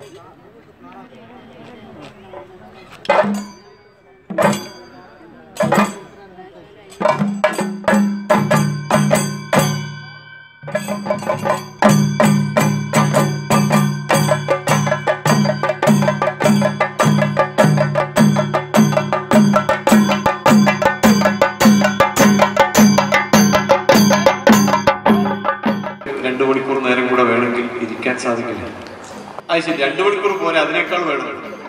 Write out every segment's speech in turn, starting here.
2 മണിക്കൂർ നേരം കൂടെ വേണമെങ്കിൽ ഇരിക്കാൻ സാധിക്കില്ല. അത് ശരി, 2 മണിക്കൂർ പോലെ അതിനേക്കാൾ വേണം.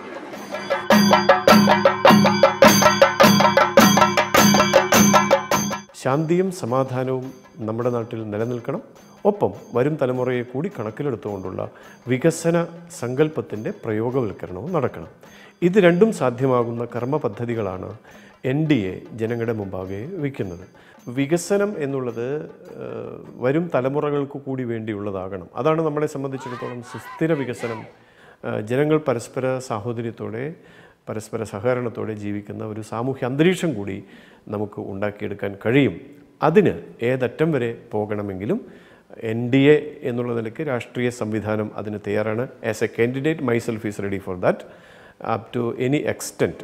ശാന്തിയും സമാധാനവും നമ്മുടെ നാട്ടിൽ നിലനിൽക്കണം. ഒപ്പം വരും തലമുറയെ കൂടി കണക്കിലെടുത്തുകൊണ്ടുള്ള വികസന സങ്കല്പത്തിൻ്റെ പ്രയോഗവൽക്കരണവും നടക്കണം. ഇത് രണ്ടും സാധ്യമാകുന്ന കർമ്മ പദ്ധതികളാണ് NDA ജനങ്ങളുടെ മുമ്പാകെ വയ്ക്കുന്നത്. വികസനം എന്നുള്ളത് വരും തലമുറകൾക്ക് കൂടി വേണ്ടിയുള്ളതാകണം. അതാണ് നമ്മളെ സംബന്ധിച്ചിടത്തോളം സുസ്ഥിര വികസനം. ജനങ്ങൾ പരസ്പര സാഹോദര്യത്തോടെ പരസ്പര സഹകരണത്തോടെ ജീവിക്കുന്ന ഒരു സാമൂഹ്യ അന്തരീക്ഷം കൂടി നമുക്ക് ഉണ്ടാക്കിയെടുക്കാൻ കഴിയും. അതിന് ഏതറ്റം വരെ പോകണമെങ്കിലും NDA എന്നുള്ള നിലയ്ക്ക് രാഷ്ട്രീയ സംവിധാനം അതിന് തയ്യാറാണ്. As a candidate myself is ready for that up to any extent.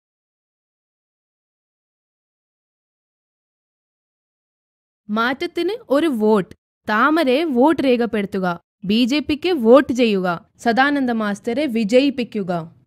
മാറ്റത്തിന് ഒരു വോട്ട്. താമരയെ വോട്ട് രേഖപ്പെടുത്തുക. BJPക്ക് വോട്ട് ചെയ്യുക. സദാനന്ദ മാസ്റ്ററെ വിജയിപ്പിക്കുക.